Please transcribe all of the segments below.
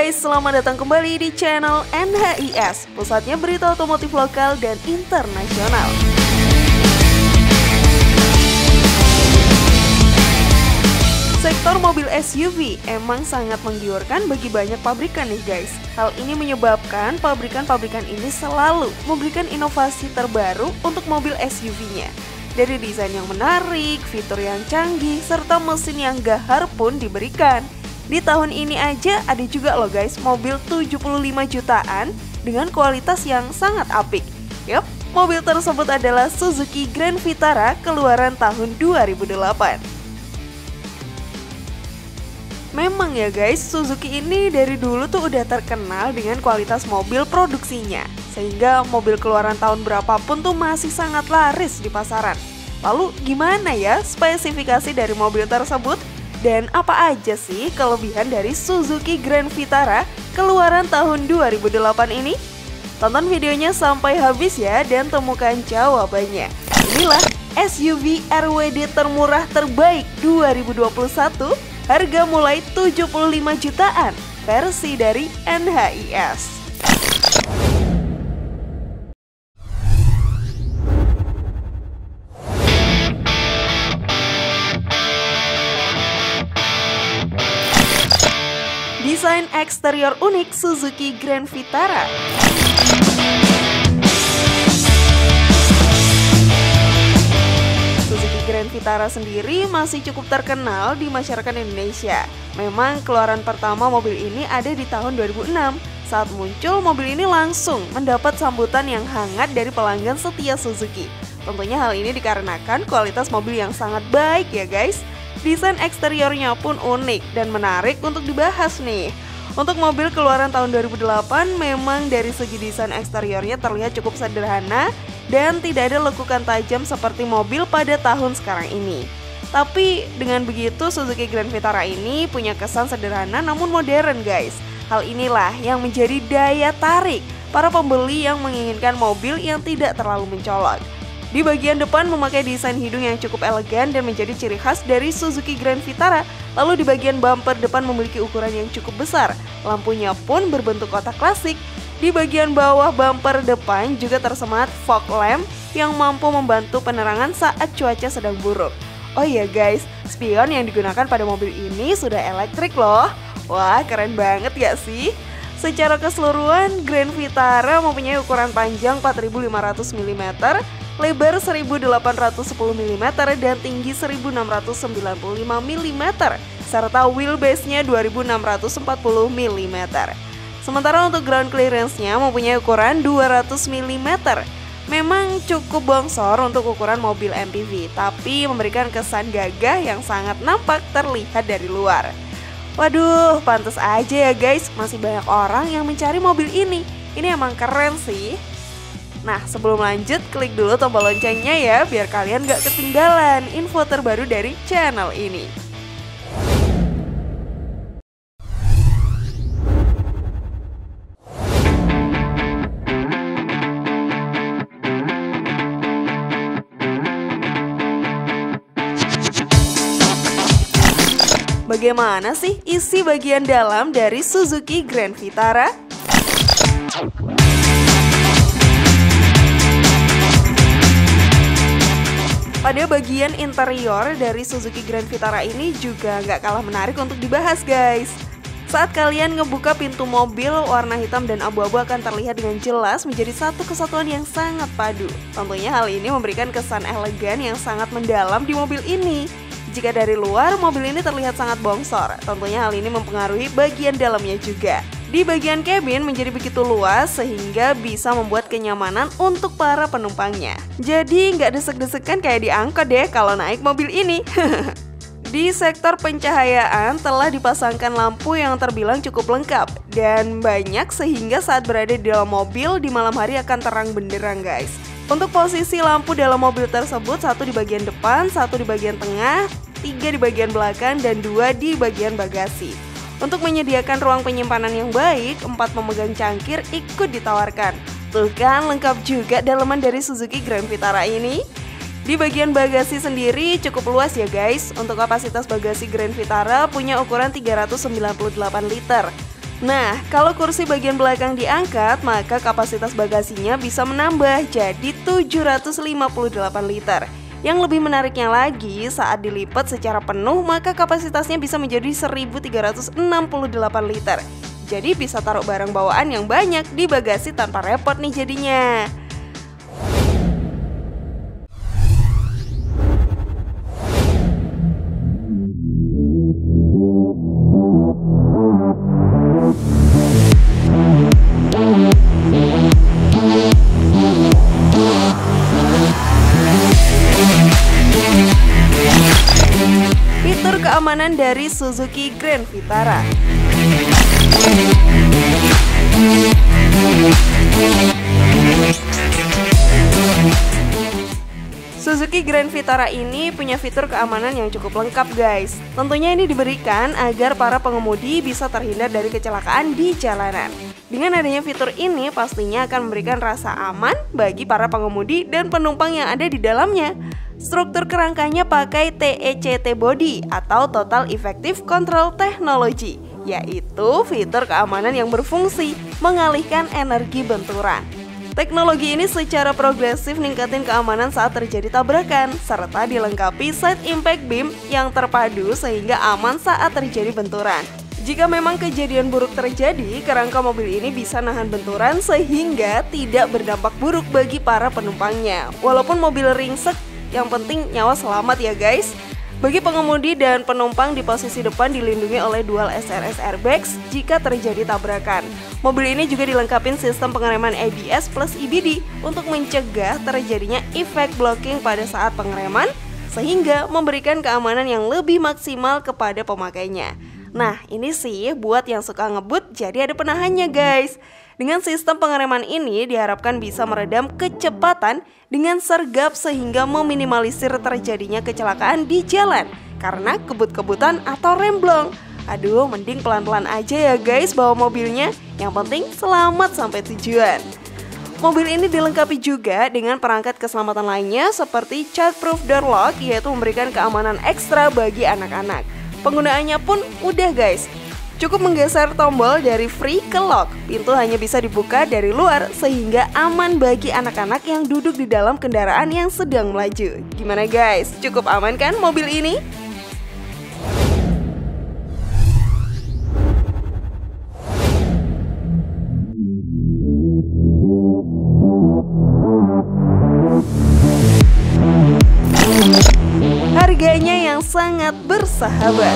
guys, selamat datang kembali di channel NHIS, pusatnya berita otomotif lokal dan internasional. Sektor mobil SUV emang sangat menggiurkan bagi banyak pabrikan nih guys. Hal ini menyebabkan pabrikan-pabrikan ini selalu memberikan inovasi terbaru untuk mobil SUV-nya. Dari desain yang menarik, fitur yang canggih, serta mesin yang gahar pun diberikan. Di tahun ini aja ada juga loh guys mobil 75 jutaan dengan kualitas yang sangat apik. Yup, mobil tersebut adalah Suzuki Grand Vitara keluaran tahun 2008. Memang ya guys, Suzuki ini dari dulu tuh udah terkenal dengan kualitas mobil produksinya, sehingga mobil keluaran tahun berapapun tuh masih sangat laris di pasaran. Lalu gimana ya spesifikasi dari mobil tersebut? Dan apa aja sih kelebihan dari Suzuki Grand Vitara keluaran tahun 2008 ini? Tonton videonya sampai habis ya dan temukan jawabannya. Inilah SUV RWD termurah terbaik 2021, harga mulai 75 jutaan, versi dari NHIS. Desain eksterior unik Suzuki Grand Vitara. Suzuki Grand Vitara sendiri masih cukup terkenal di masyarakat Indonesia. Memang keluaran pertama mobil ini ada di tahun 2006. Saat muncul, mobil ini langsung mendapat sambutan yang hangat dari pelanggan setia Suzuki. Tentunya hal ini dikarenakan kualitas mobil yang sangat baik ya guys. Desain eksteriornya pun unik dan menarik untuk dibahas nih. Untuk mobil keluaran tahun 2008 memang dari segi desain eksteriornya terlihat cukup sederhana dan tidak ada lekukan tajam seperti mobil pada tahun sekarang ini. Tapi dengan begitu Suzuki Grand Vitara ini punya kesan sederhana namun modern guys. Hal inilah yang menjadi daya tarik para pembeli yang menginginkan mobil yang tidak terlalu mencolok. Di bagian depan memakai desain hidung yang cukup elegan dan menjadi ciri khas dari Suzuki Grand Vitara. Lalu di bagian bumper depan memiliki ukuran yang cukup besar. Lampunya pun berbentuk kotak klasik. Di bagian bawah bumper depan juga tersemat fog lamp yang mampu membantu penerangan saat cuaca sedang buruk. Oh iya guys, spion yang digunakan pada mobil ini sudah elektrik loh. Wah, keren banget gak sih? Secara keseluruhan, Grand Vitara mempunyai ukuran panjang 4500 mm, lebar 1810 mm dan tinggi 1695 mm, serta wheelbase-nya 2640 mm. Sementara untuk ground clearance-nya mempunyai ukuran 200 mm. Memang cukup bongsor untuk ukuran mobil MPV, tapi memberikan kesan gagah yang sangat nampak terlihat dari luar. Waduh, pantas aja ya guys, masih banyak orang yang mencari mobil ini. Ini emang keren sih. Nah, sebelum lanjut, klik dulu tombol loncengnya ya, biar kalian gak ketinggalan info terbaru dari channel ini. Bagaimana sih isi bagian dalam dari Suzuki Grand Vitara? Pada bagian interior dari Suzuki Grand Vitara ini juga nggak kalah menarik untuk dibahas guys. Saat kalian ngebuka pintu mobil, warna hitam dan abu-abu akan terlihat dengan jelas menjadi satu kesatuan yang sangat padu. Tentunya hal ini memberikan kesan elegan yang sangat mendalam di mobil ini. Jika dari luar, mobil ini terlihat sangat bongsor. Tentunya hal ini mempengaruhi bagian dalamnya juga. Di bagian kabin menjadi begitu luas sehingga bisa membuat kenyamanan untuk para penumpangnya. Jadi nggak desek-desekan kayak di angkot deh kalau naik mobil ini. Di sektor pencahayaan telah dipasangkan lampu yang terbilang cukup lengkap dan banyak sehingga saat berada di dalam mobil di malam hari akan terang benderang guys. Untuk posisi lampu dalam mobil tersebut, satu di bagian depan, satu di bagian tengah, 3 di bagian belakang, dan 2 di bagian bagasi. Untuk menyediakan ruang penyimpanan yang baik, 4 pemegang cangkir ikut ditawarkan. Tuh kan, lengkap juga daleman dari Suzuki Grand Vitara ini. Di bagian bagasi sendiri cukup luas ya guys. Untuk kapasitas bagasi Grand Vitara punya ukuran 398 liter. Nah, kalau kursi bagian belakang diangkat, maka kapasitas bagasinya bisa menambah jadi 758 liter. Yang lebih menariknya lagi, saat dilipat secara penuh, maka kapasitasnya bisa menjadi 1368 liter. Jadi bisa taruh barang bawaan yang banyak di bagasi tanpa repot nih jadinya. Fitur keamanan dari Suzuki Grand Vitara. Suzuki Grand Vitara ini punya fitur keamanan yang cukup lengkap guys. Tentunya ini diberikan agar para pengemudi bisa terhindar dari kecelakaan di jalanan. Dengan adanya fitur ini pastinya akan memberikan rasa aman bagi para pengemudi dan penumpang yang ada di dalamnya. Struktur kerangkanya pakai TECT Body atau Total Effective Control Technology, yaitu fitur keamanan yang berfungsi mengalihkan energi benturan. Teknologi ini secara progresif ningkatin keamanan saat terjadi tabrakan, serta dilengkapi side impact beam yang terpadu sehingga aman saat terjadi benturan. Jika memang kejadian buruk terjadi, kerangka mobil ini bisa nahan benturan sehingga tidak berdampak buruk bagi para penumpangnya. Walaupun mobil ringsek, yang penting nyawa selamat ya guys. Bagi pengemudi dan penumpang di posisi depan dilindungi oleh dual SRS airbags jika terjadi tabrakan. Mobil ini juga dilengkapi sistem pengereman ABS plus EBD untuk mencegah terjadinya efek blocking pada saat pengereman, sehingga memberikan keamanan yang lebih maksimal kepada pemakainya. Nah, ini sih buat yang suka ngebut, jadi ada penahannya guys. Dengan sistem pengereman ini diharapkan bisa meredam kecepatan dengan sergap sehingga meminimalisir terjadinya kecelakaan di jalan karena kebut-kebutan atau remblong. Aduh, mending pelan-pelan aja ya guys bawa mobilnya, yang penting selamat sampai tujuan. Mobil ini dilengkapi juga dengan perangkat keselamatan lainnya seperti childproof door lock, yaitu memberikan keamanan ekstra bagi anak-anak. Penggunaannya pun udah guys, cukup menggeser tombol dari free ke lock. Pintu hanya bisa dibuka dari luar sehingga aman bagi anak-anak yang duduk di dalam kendaraan yang sedang melaju. Gimana guys? Cukup aman kan mobil ini? Harganya yang sangat bersahabat.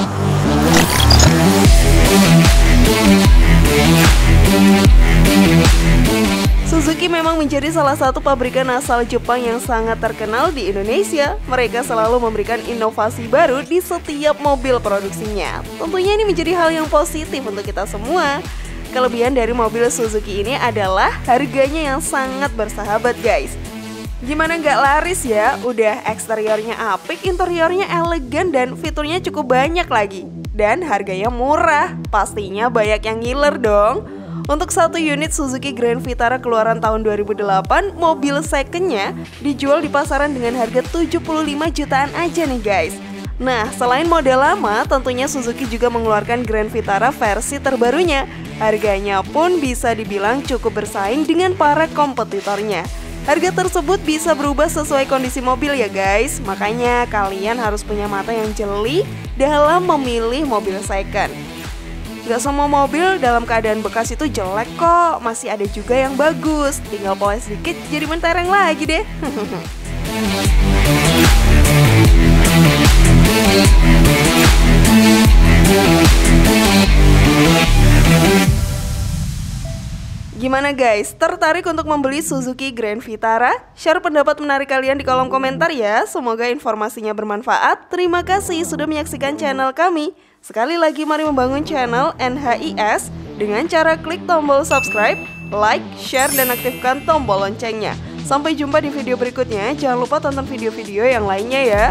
Suzuki memang menjadi salah satu pabrikan asal Jepang yang sangat terkenal di Indonesia. Mereka selalu memberikan inovasi baru di setiap mobil produksinya. Tentunya ini menjadi hal yang positif untuk kita semua. Kelebihan dari mobil Suzuki ini adalah harganya yang sangat bersahabat guys. Gimana nggak laris ya? Udah eksteriornya apik, interiornya elegan, dan fiturnya cukup banyak lagi. Dan harganya murah, pastinya banyak yang ngiler dong. Untuk satu unit Suzuki Grand Vitara keluaran tahun 2008, mobil secondnya dijual di pasaran dengan harga 75 jutaan aja nih guys. Nah, selain model lama, tentunya Suzuki juga mengeluarkan Grand Vitara versi terbarunya. Harganya pun bisa dibilang cukup bersaing dengan para kompetitornya. Harga tersebut bisa berubah sesuai kondisi mobil ya guys. Makanya kalian harus punya mata yang jeli dalam memilih mobil second. Gak semua mobil dalam keadaan bekas itu jelek kok. Masih ada juga yang bagus. Tinggal poles dikit jadi mentereng lagi deh. Gimana guys, tertarik untuk membeli Suzuki Grand Vitara? Share pendapat menarik kalian di kolom komentar ya. Semoga informasinya bermanfaat. Terima kasih sudah menyaksikan channel kami. Sekali lagi mari membangun channel NHIS dengan cara klik tombol subscribe, like, share, dan aktifkan tombol loncengnya. Sampai jumpa di video berikutnya. Jangan lupa tonton video-video yang lainnya ya.